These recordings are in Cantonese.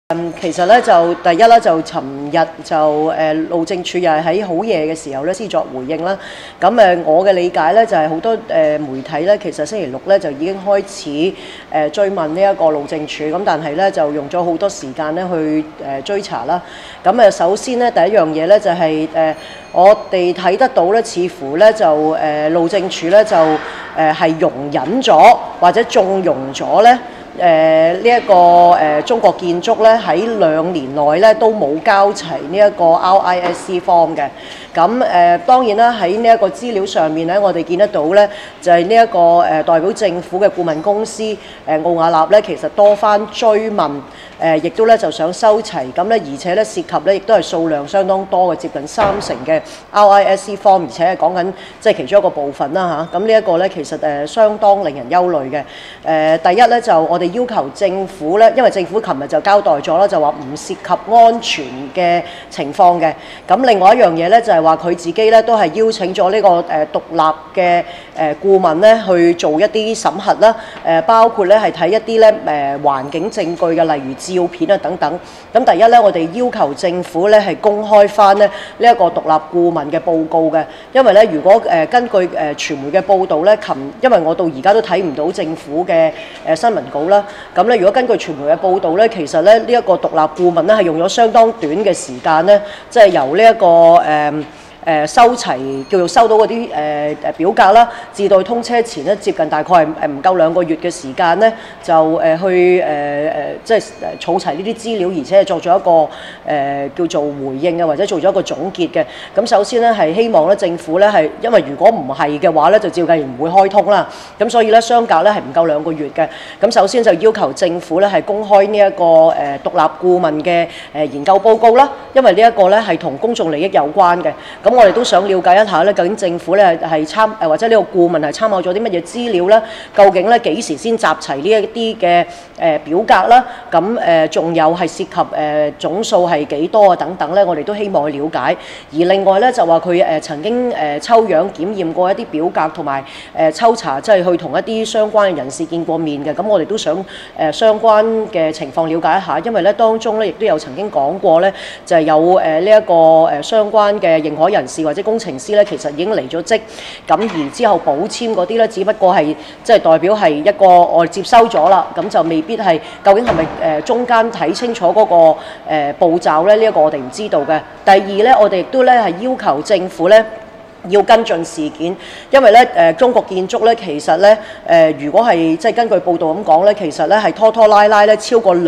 其實咧就第一啦，就尋日就路政署又係喺好夜嘅時候咧先作回應啦。咁我嘅理解咧就係好多媒體咧，其實星期六咧就已經開始追問呢一個路政署，咁但係咧就用咗好多時間咧去追查啦。咁首先咧第一樣嘢咧就係我哋睇得到咧，似乎咧就路政署咧就係容忍咗或者縱容咗咧。呢一個中國建築咧喺2年內咧都冇交齊呢一個 RISC form 嘅。咁當然啦，喺呢一個資料上面咧，我哋見得到咧就係呢一個代表政府嘅顧問公司奧雅納咧，其實多番追問，亦都咧就想收齊，咁咧而且咧涉及咧亦都係數量相當多嘅，接近30%嘅 RISC form， 而且係講緊即係其中一個部分啦嚇。咁呢一個咧其實相當令人憂慮嘅。第一咧就我哋要求政府咧，因為政府琴日就交代咗啦，就話唔涉及安全嘅情況嘅。咁另外一樣嘢咧就係話佢自己咧都係邀請咗呢個獨立嘅顧問咧去做一啲審核啦，包括咧係睇一啲咧環境證據嘅，例如照片啊等等。咁第一咧，我哋要求政府咧係公開翻咧呢一個獨立顧問嘅報告嘅，因為咧如果根據傳媒嘅報導咧，因為我到而家都睇唔到政府嘅新聞稿啦。咁咧，如果根據傳媒嘅報導咧，其實咧呢一個獨立顧問咧係用咗相當短嘅時間咧，即係由呢一個收齊叫做收到嗰啲表格啦，至到通車前咧，接近大概係唔夠2個月嘅時間咧，就去即係儲齊呢啲資料，而且係作咗一個叫做回應嘅，或者做咗一個總結嘅。咁首先咧係希望咧政府咧係，因為如果唔係嘅話咧，就照計唔會開通啦。咁所以咧相隔咧係唔夠2個月嘅。咁首先就要求政府咧係公開呢一個獨立顧問嘅研究報告啦，因為呢一個咧係同公眾利益有關嘅。咁我哋都想了解一下咧，究竟政府咧係或者呢個顧問係參考咗啲乜嘢資料咧？究竟咧幾時先集齊呢一啲嘅表格啦？咁仲有係涉及總數係幾多啊？等等咧，我哋都希望去了解。而另外咧就話佢曾經抽樣檢驗過一啲表格，同埋抽查即係去同一啲相關嘅人士見過面嘅。咁我哋都想相關嘅情況了解一下，因為咧當中咧亦都有曾經講過咧，就係有呢一個相關嘅認可人士或者工程師咧，其實已經離咗職，咁而之後補簽嗰啲咧，只不過係即係代表係一個我哋接收咗啦，咁就未必係究竟係咪中間睇清楚嗰個步驟咧？呢一個我哋唔知道嘅。第二咧，我哋亦都咧係要求政府咧要跟進事件，因為咧中國建築咧其實咧如果係即係根據報道咁講咧，其實咧係拖拖拉拉咧超過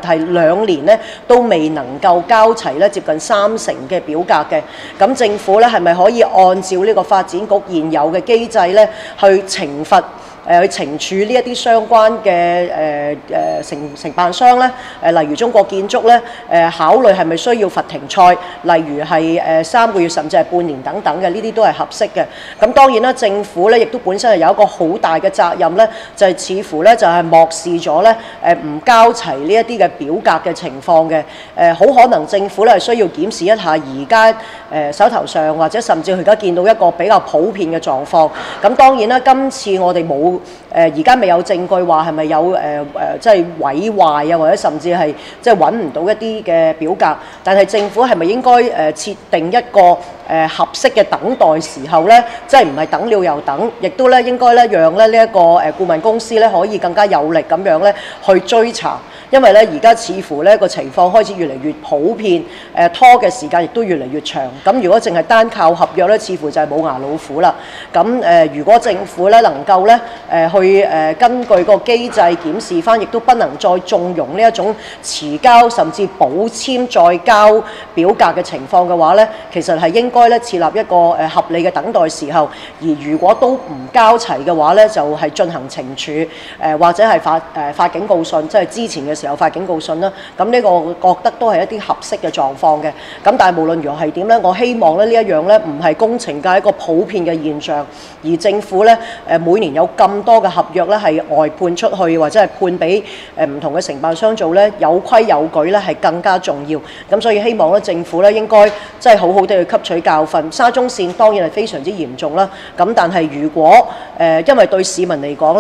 2年咧都未能夠交齊咧接近30%嘅表格嘅。咁政府咧係咪可以按照呢個發展局現有嘅機制咧去懲罰？去懲處呢一啲相關嘅承辦商咧，例如中國建築咧，考慮係咪需要罰停賽，例如係3個月甚至係半年等等嘅，呢啲都係合適嘅。咁當然啦，政府咧亦都本身係有一個好大嘅責任咧，就係似乎咧就係漠視咗咧唔交齊呢一啲嘅表格嘅情況嘅。好可能政府咧係需要檢視一下而家手頭上或者甚至佢而家見到一個比較普遍嘅狀況。咁當然啦，今次我哋冇。而家未有證據話係咪有即係毀壞啊，或者甚至係即係揾唔到一啲嘅表格，但係政府係咪應該設定一個合適嘅等待時候咧？即係唔係等了又等，亦都咧應該咧讓咧呢一個顧問公司咧可以更加有力咁樣咧去追查，因為咧而家似乎咧個情況開始越嚟越普遍，拖嘅時間亦都越嚟越長。咁如果淨係單靠合約咧，似乎就係冇牙老虎啦。咁如果政府咧能夠咧去根據個機制檢視翻，亦都不能再縱容呢一種遲交甚至補簽再交表格嘅情況嘅話咧，其實係應該咧設立一個合理嘅等待時候，而如果都唔交齊嘅話咧，就係進行懲處，或者係發警告信，即係之前嘅時候發警告信啦。咁呢個我覺得都係一啲合適嘅狀況嘅。咁但係無論如何係點咧，我希望咧呢一樣咧唔係工程界一個普遍嘅現象，而政府咧每年有咁多嘅合約咧係外判出去，或者係判俾唔同嘅承辦商做咧，有規有矩咧係更加重要。咁所以希望咧政府咧應該即係好好地去吸取教訓。沙中線當然係非常之嚴重啦。咁但係如果因為對市民嚟講咧，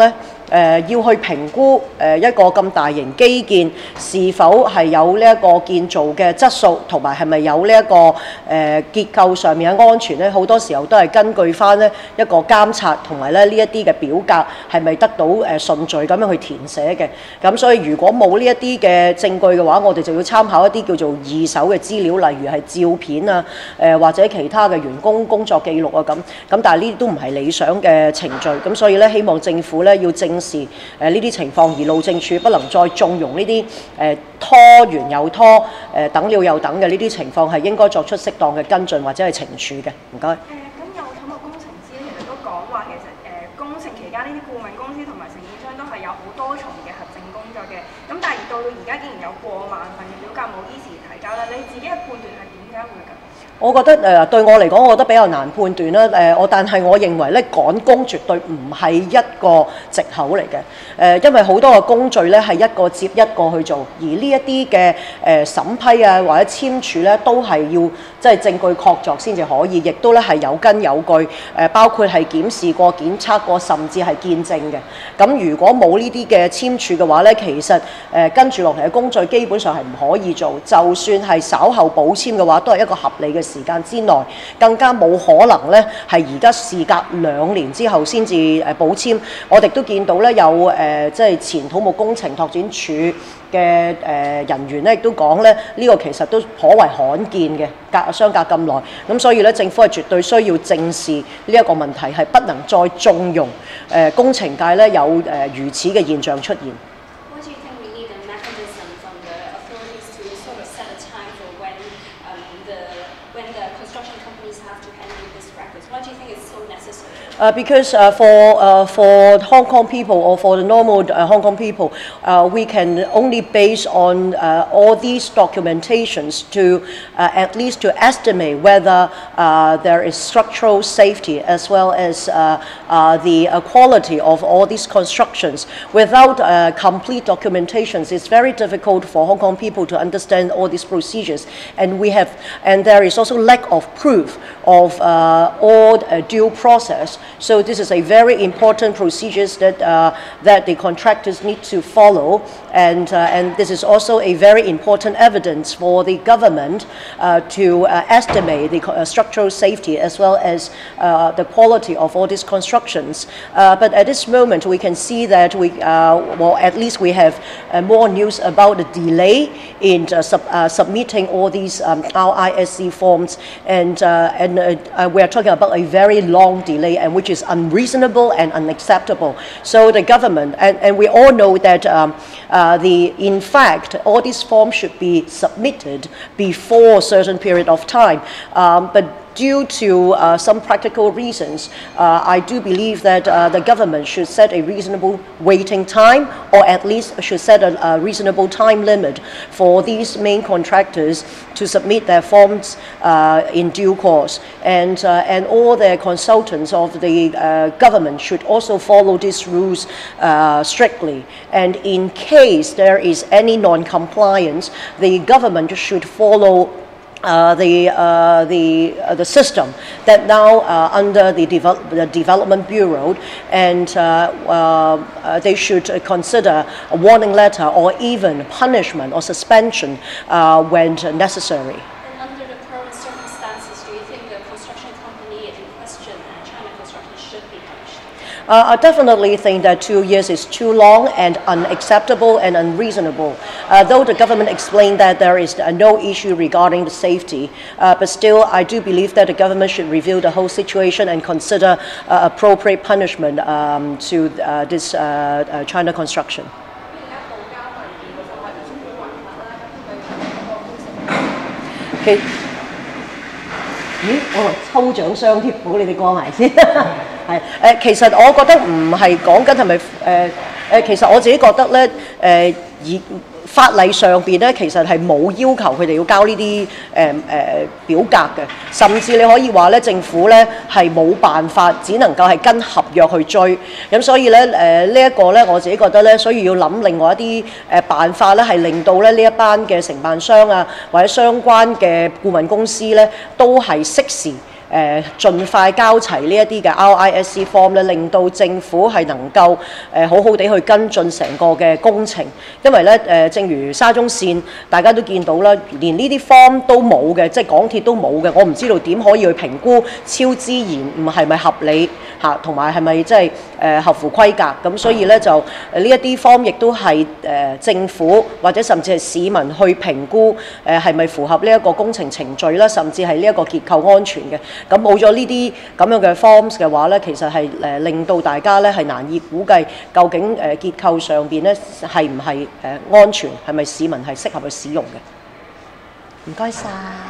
要去評估一個咁大型基建是否係有呢一個建造嘅質素，同埋係咪有呢一個結構上面嘅安全咧，好多時候都係根據翻咧一個監察同埋咧呢一啲嘅表格係咪得到順序咁樣去填寫嘅。咁所以如果冇呢一啲嘅證據嘅話，我哋就要參考一啲叫做二手嘅資料，例如係照片啊，或者其他嘅員工工作記錄啊咁。咁但係呢啲都唔係理想嘅程序。咁所以咧，希望政府咧要正視呢啲情況，而路政署不能再縱容呢啲拖完又拖，等了又等嘅呢啲情況，係應該作出適當嘅跟進或者係懲處嘅。唔該。 咁有土木工程師咧，其實都講話其實工程期間呢啲顧問公司同埋承建商都係有好多重嘅核證工作嘅。咁但係到而家竟然有過萬份嘅表格冇依時提交啦，你自己嘅判斷係點解會咁？我覺得對我嚟講，我覺得比較難判斷啦。但係我認為咧，趕工絕對唔係一個藉口嚟嘅。因為好多個工序咧係一個接一個去做，而呢一啲嘅審批啊或者簽署咧，都係要即係證據確鑿先至可以，亦都咧係有根有據。包括係檢視過、檢測過，甚至係見證嘅。咁如果冇呢啲嘅簽署嘅話咧，其實跟住落嚟嘅工序基本上係唔可以做。就算係稍後補簽嘅話，都係一個合理嘅時間之內，更加冇可能咧係而家事隔2年之後先至補簽。我哋都見到咧有即係前土木工程拓展署嘅人員咧，亦都講咧呢個其實都頗為罕見嘅，相隔咁耐。咁所以咧，政府係絕對需要正視呢一個問題，係不能再縱容工程界咧有如此嘅現象出現。Because for Hong Kong people or for the normal Hong Kong people, we can only base on all these documentations to at least to estimate whether there is structural safety as well as the quality of all these constructions. Without complete documentations, it's very difficult for Hong Kong people to understand all these procedures. And there is also lack of proof of all due process. So this is a very important procedures that the contractors need to follow, and this is also a very important evidence for the government to estimate the structural safety as well as the quality of all these constructions. But at this moment, we can see that well, at least we have more news about the delay in submitting all these RISC forms, and we are talking about a very long delay, and which is unreasonable and unacceptable. So the government, and we all know that in fact, all these forms should be submitted before a certain period of time. But due to some practical reasons, I do believe that the government should set a reasonable waiting time, or at least should set a reasonable time limit for these main contractors to submit their forms in due course. And all the consultants of the government should also follow these rules strictly. And in case there is any non-compliance, the government should follow the system that now under the Development Bureau, and they should consider a warning letter or even punishment or suspension when necessary. Under the current circumstances, do you think the construction company in question, China Construction, should be punished? I definitely think that 2 years is too long and unacceptable and unreasonable. Though the government explained that there is no issue regarding the safety, but still I do believe that the government should review the whole situation and consider appropriate punishment to this China Construction. Okay. 咦，我抽獎箱貼簿，你哋講埋先。係其實我覺得唔係講緊係咪其實我自己覺得咧法例上邊咧，其實係冇要求佢哋要交呢啲表格嘅，甚至你可以話咧，政府咧係冇辦法，只能夠係跟合約去追。咁所以咧呢一個咧，我自己覺得咧，所以要諗另外一啲辦法咧，係令到咧呢一班嘅承辦商啊，或者相關嘅顧問公司咧，都係適時盡快交齊呢一啲嘅 RISC form 咧，令到政府係能夠好好地去跟進成個嘅工程，因為咧正如沙中線大家都見到啦，連呢啲 form 都冇嘅，即係港鐵都冇嘅，我唔知道點可以去評估超支延誤係咪合理嚇，同埋係咪即係合乎規格咁，所以咧就呢一啲 form 亦都係政府或者甚至係市民去評估係咪符合呢一個工程程序啦，甚至係呢一個結構安全嘅。咁冇咗呢啲咁樣嘅 forms 嘅話咧，其實係令到大家咧係難以估計究竟結構上邊咧係唔係安全，係咪市民係適合去使用嘅。唔該晒。